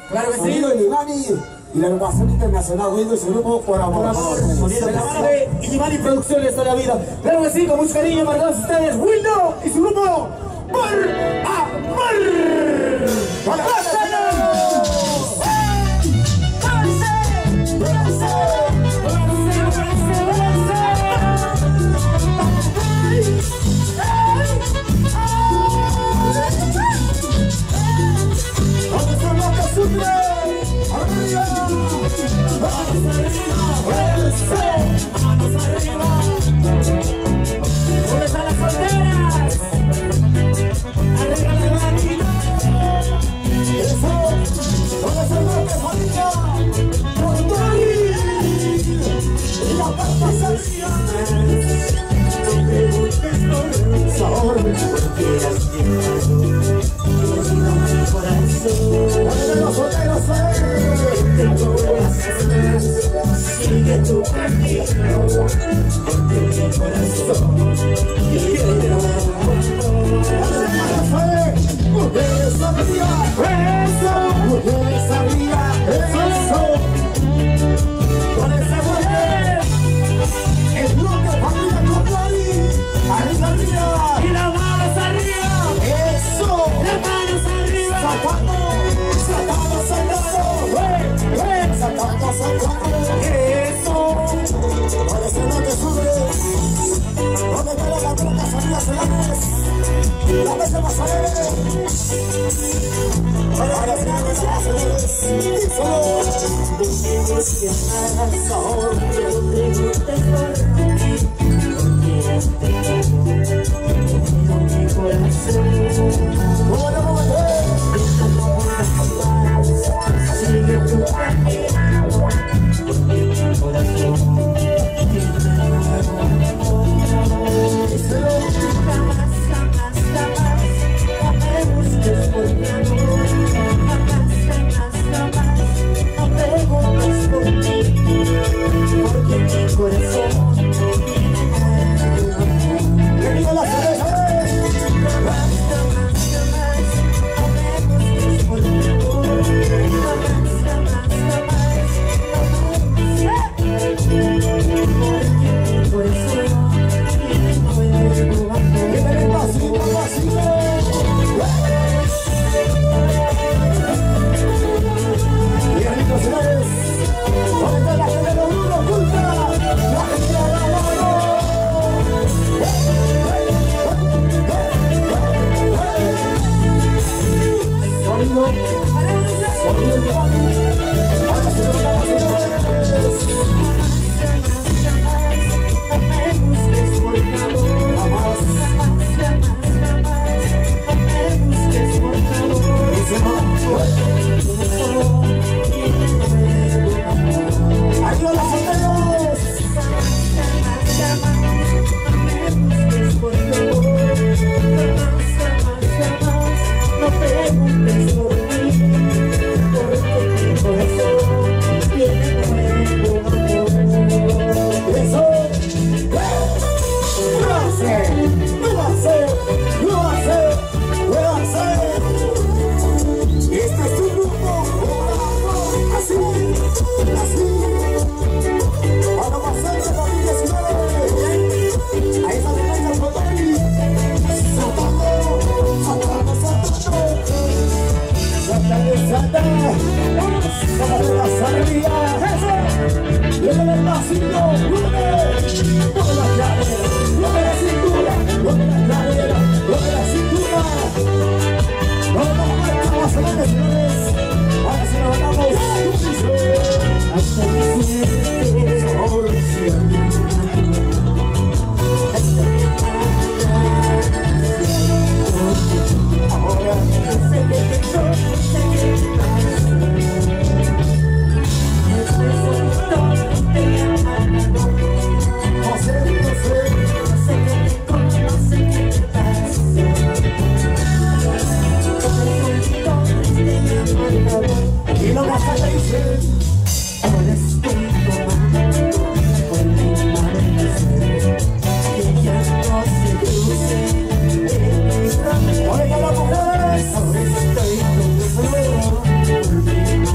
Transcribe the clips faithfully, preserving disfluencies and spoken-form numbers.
Claro que sí. Sonido de Ivani y la agrupación internacional Guido y su grupo Por Amor. Sonido de la mano de Ivani Producciones toda la vida. Claro que sí, con mucho cariño para todos ustedes, Wildo y su grupo Por Amor. Sigue tu camino, porque mi corazón quiere mujeres sabía eso, mujeres sabía eso. Con esa mujer es lo que familia no hay. Arriba, arriba, y las manos arriba. Eso, las manos arriba. Sacando, sacando, sacando, sacando, sacando. Eso, parece lo que sube. Donde todas las brocas amigas se las la vez más a ver. Ahora sí me vas a hacer. Y solo te amas ahora, pero preguntes por mí. Porque mi corazón. Bueno, vamos a ver. Sigue tu camino. Porque mi corazón. Jamás, jamás, jamás, no me busques por mi amor. Jamás, jamás, jamás, no preguntes por mí, porque mi corazón tiene nuevo amor. ¡Que viva la cerveza! Jamás, jamás, jamás, no me busques por mi amor. Jamás, jamás, jamás, no me busques por mi amor, porque mi corazón. Y amigos, señores, ¿dónde está la gente de los grupos oculta? La gente de la mano. Sonido, sonido de Ivani. Ahora se lo vamos a señores. No me busques por favor. Jamás, jamás, jamás, no me busques por favor. Y se va. ¡Arriba las solteros! Jamás, jamás, no me busques por favor. Jamás, jamás, jamás, no preguntes por mí, porque mi corazón tiene nuevo amor. ¡Eso! ¡Lo hace! ¡Lo hace! ¡Lo hace! ¡Lo hace! Este es tu grupo. Así, así. Para pasar de dos mil diecinueve. Ahí está la letra Fotori. Saltando, saltando, saltando. Saltando, saltando. Vamos a la salida. Eso. Viene el vacío. Mueve la cadera, mueve la cintura, mueve la cadera, mueve la cintura. Vamos a marcar las semanas, señores. Ahora sí nos vamos. Hasta mi suerte, Ahora sí. hasta mi alma. Ahora no sé qué pensó, no sé qué pasó. Después de todo te llaman. No sé, no sé. No sé qué te como, no sé qué te pasó. Después de todo te llaman. Y lo más allá dice. Ahora estoy tomando por mi amanecer, que ya no se cruce en mi camino. Ahora las mujeres. Ahora estoy tomando por mi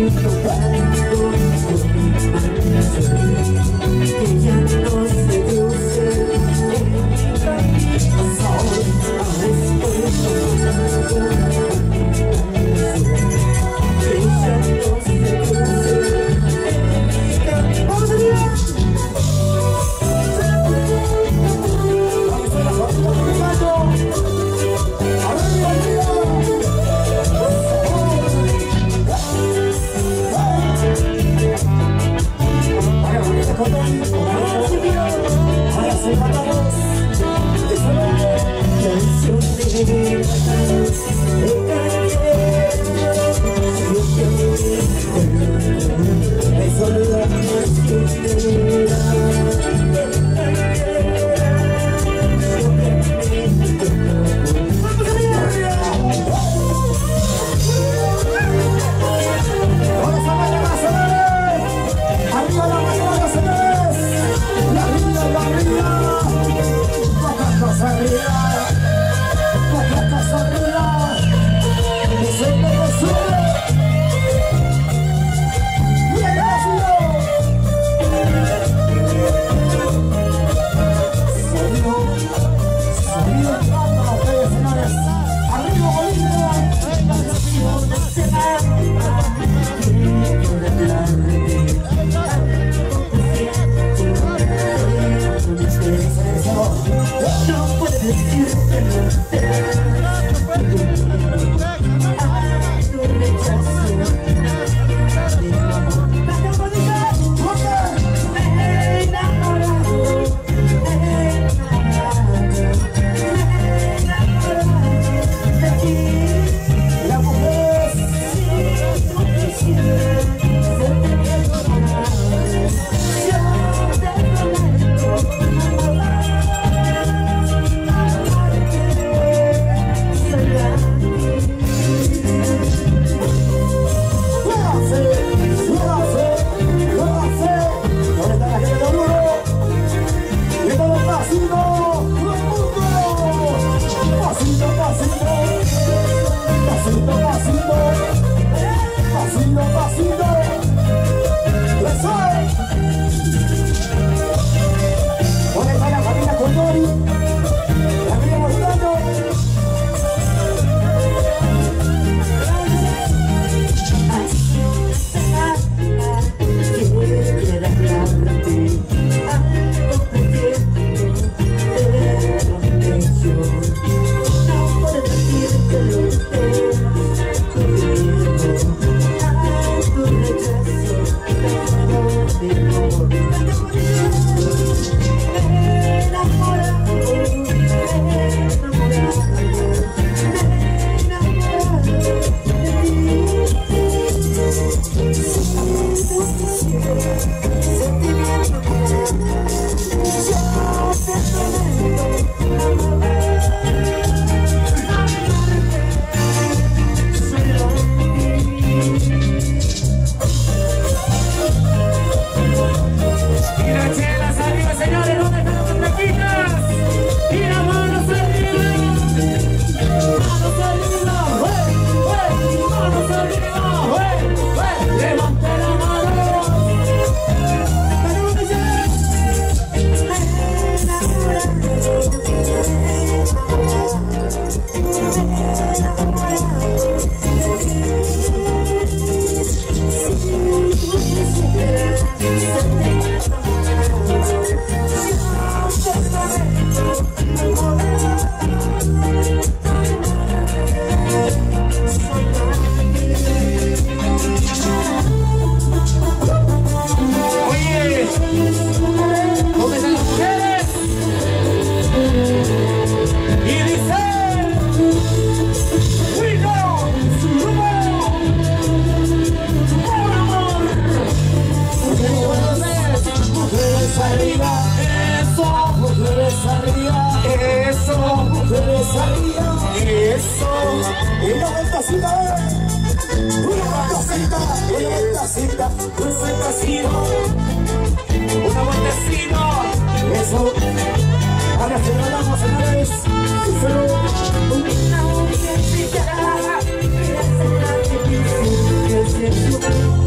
Una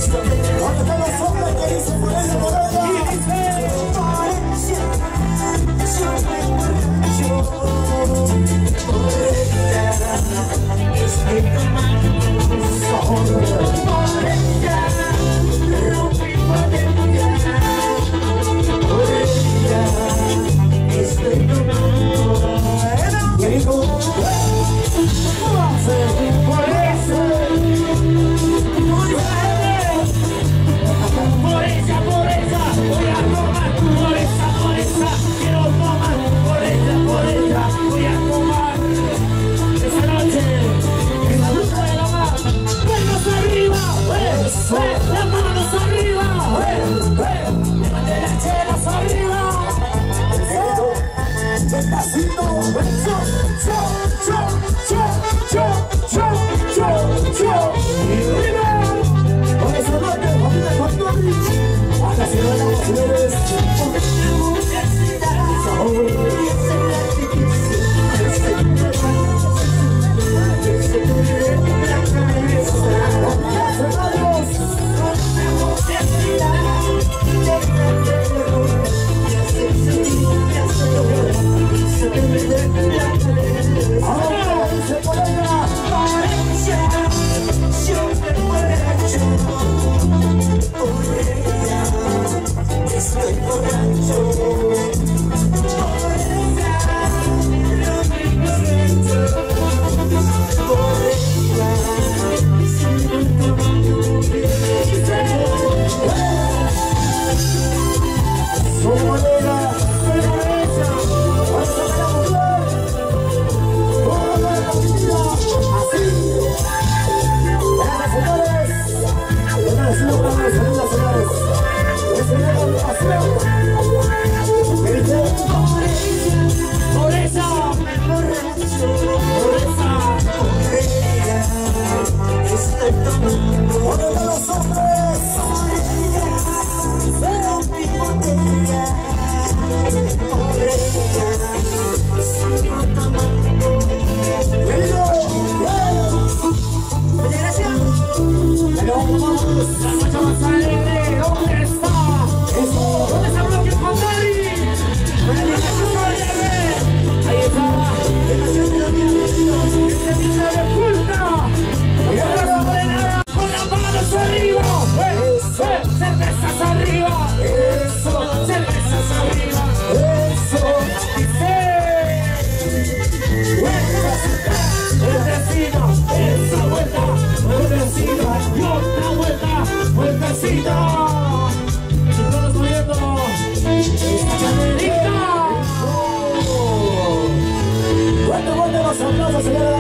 ¿Dónde están los hombres que dicen por ella, por ella? Estoy tomando sol por ella, rompí potencia por ella. Estoy tomando Y digo, por eso, por ella, por ella, voy a tomar, por esa, por esa, quiero tomar, por ella, por ella, voy a tomar. Esa noche, en la luz de la mar, manos arriba, eh, eh, las manos arriba, eh, eh, levante las chelas arriba. despacito, Cho, cho, cho, cho, cho, cho, cho, cho, y arriba. con esa noche, familia Factory, a la ciudad de las mujeres. Estoy borracho por ella, lo mismo siento por ella. Sigo tomando Su manera, por ella. para sacar a mujer, toda la familia, así. Buenas señores, buenas señores, buenas señores. Ese es el pasión. Me dice, Por esa me emborracho, por esa, por ella. Estoy tomando ¿dónde están los hombres? por ella, rompí botella por ella. Sigo tomando. Me digo, Gracias. pero vamos. La noche más alegre, ¿dónde está? Eso. ¿Dónde está Bloque Condari? Ahí está. Este niño de culta. Y ahora no vale nada. Con las manos arriba. Eh, eh, cervezas arriba. Eso, Cervezas arriba. eso. Vueltecita, esa vuelta, vueltecita, y otra vuelta, vueltecita. Y todos moviendo esta caderita. Fuerte, fuerte los aplausos, señores.